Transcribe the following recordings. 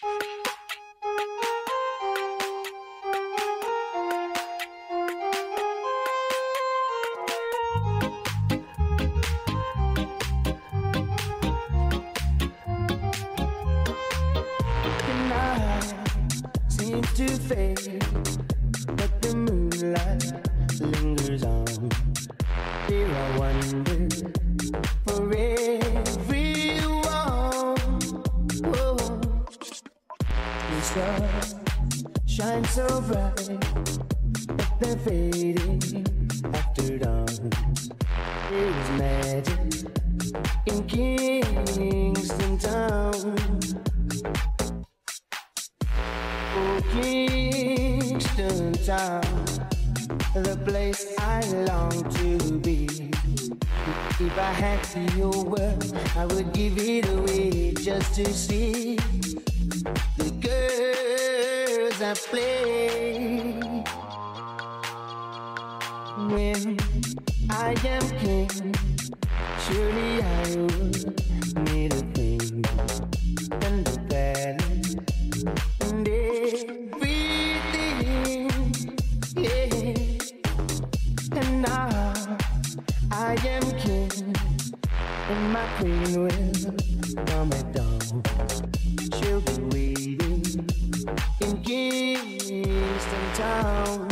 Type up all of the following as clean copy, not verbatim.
The night seems to fade, but the moonlight lingers on. Here I wonder for everyone. Oh, the stars shine so bright, but they're fading after dawn. There's magic in Kingston Town. Oh, Kingston Town, the place I long to be. If I had your word, I would give it away just to see the girls I play. When I am king, surely I would need a queen and a palace and everything, yeah. And now I am king, and my queen will come at dawn. She'll be waiting in Kingston Town.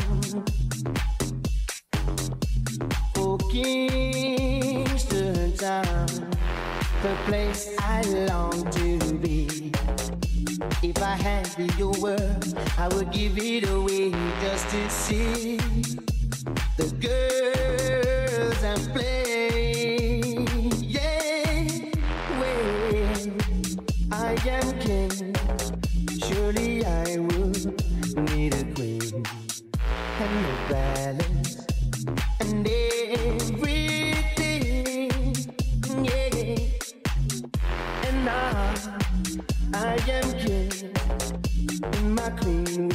Oh, Kingston Town, the place I long to be. If I had your word, I would give it away just to see the girls I play. Yeah, when I am king, surely I would need a queen and a balance and everything. Yeah, and now I am king, and my queen